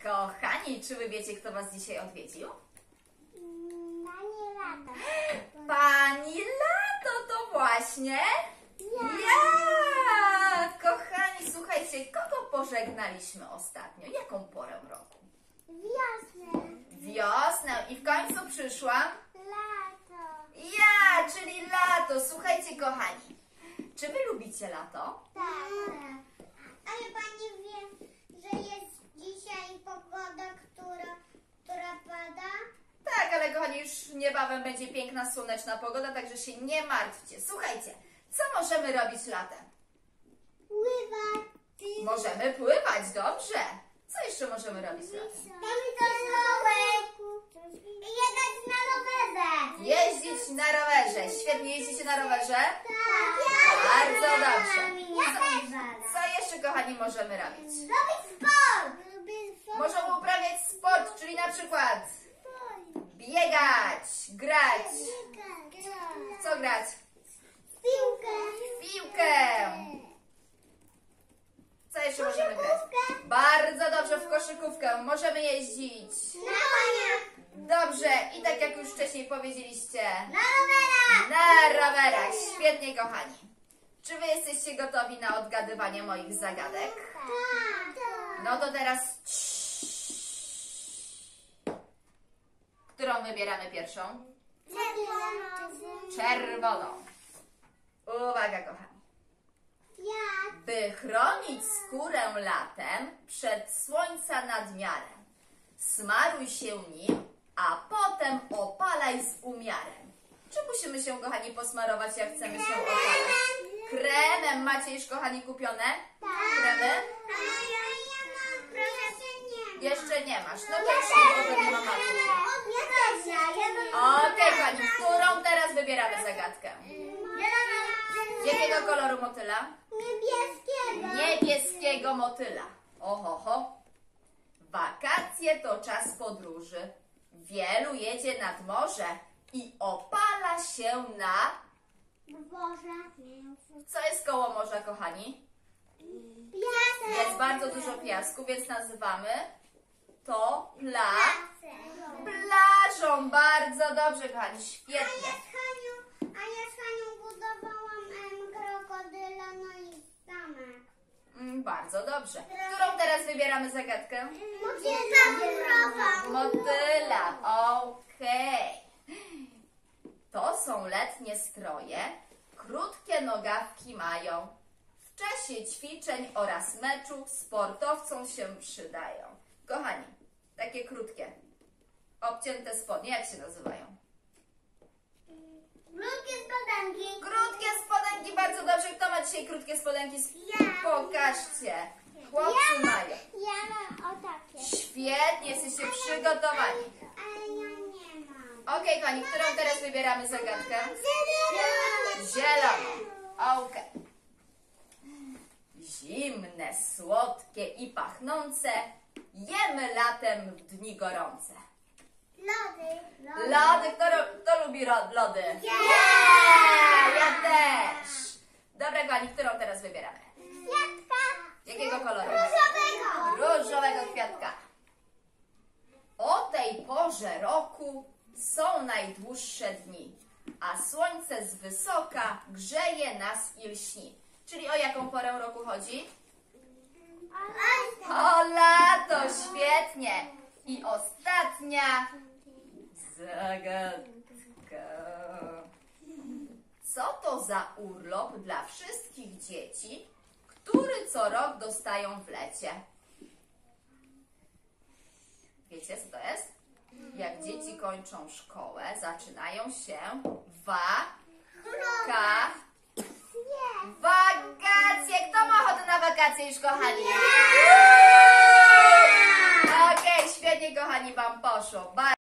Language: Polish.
Kochani, czy wy wiecie, kto was dzisiaj odwiedził? Pani Lato. Pani Lato to właśnie ja! Kochani, słuchajcie, kogo pożegnaliśmy ostatnio? Jaką porę roku? Wiosnę. Wiosnę i w końcu przyszła Lato. ja, czyli lato. Słuchajcie, kochani, czy wy lubicie lato? Tak. Ale pani wie, że jest dzisiaj pogoda, która pada? Tak, ale kochani, już niebawem będzie piękna, słoneczna pogoda, także się nie martwcie. Słuchajcie, co możemy robić latem? Pływać. Możemy pływać, dobrze. Co jeszcze możemy robić latem? Jechać na rowerze. Jeździć na rowerze. Świetnie, jeździcie na rowerze? Tak. Bardzo dobrze. Ja też. Co jeszcze, kochani, możemy robić? Robić sport. Możemy uprawiać sport, czyli na przykład biegać, grać. Co grać? Piłkę. Piłkę. Co jeszcze możemy grać? Bardzo dobrze, w koszykówkę. Możemy jeździć. Na koniach. Dobrze. I tak jak już wcześniej powiedzieliście, Na rowerach. na rowerach. Świetnie, kochani. Czy wy jesteście gotowi na odgadywanie moich zagadek? Tak. No to teraz którą wybieramy pierwszą? Czerwoną. Uwaga, kochani. By chronić skórę latem przed słońca nadmiarem, smaruj się nim, a potem opalaj z umiarem. Czy musimy się, kochani, posmarować, jak chcemy się opalać? Kremem. Macie już, kochani, kupione? Kremy? Jeszcze nie masz. No to już się może nie ma matki. Okej, kochani, którą teraz wybieramy zagadkę? Jakiego koloru motyla? Niebieskiego. Niebieskiego motyla. Oho. Wakacje to czas podróży. Wielu jedzie nad morze i opala się na... Co jest koło morza, kochani? Jest bardzo dużo piasku, więc nazywamy to plażą. Bardzo dobrze, kochani, świetnie. A ja z Hanią budowałam krokodyla, no i zamek. Bardzo dobrze. Którą teraz wybieramy zagadkę? Motyla. Motyla, okej. To są letnie stroje, krótkie nogawki mają. W czasie ćwiczeń oraz meczu sportowcom się przydają. Kochani, takie krótkie, obcięte spodnie, jak się nazywają? Krótkie spodenki. Krótkie spodenki, bardzo dobrze. Kto ma dzisiaj krótkie spodenki? Ja. Pokażcie. Chłopcy mają. Ja mam o takie. Świetnie, jesteście przygotowani. Ale ja nie mam. Okej, kochani, którą teraz wybieramy zagadkę? Zieloną. Zieloną. Okej. Zimne, słodkie i pachnące jemy latem w dni gorące. Lody. Lody, kto lubi lody? Ja też. Dobra, kochani, którą teraz wybieramy? Kwiatka. Jakiego koloru? Różowego. Różowego kwiatka. O tej porze roku są najdłuższe dni, a słońce z wysoka grzeje nas i lśni. Czyli o jaką porę roku chodzi? O lato, świetnie. I ostatnia zagadka. Co to za urlop dla wszystkich dzieci, który co rok dostają w lecie? Wiecie, co to jest? Jak dzieci kończą szkołę, zaczynają się wakacje. Kto ma ochotę na wakacje już, kochani? Okej, świetnie, kochani, wam poszło.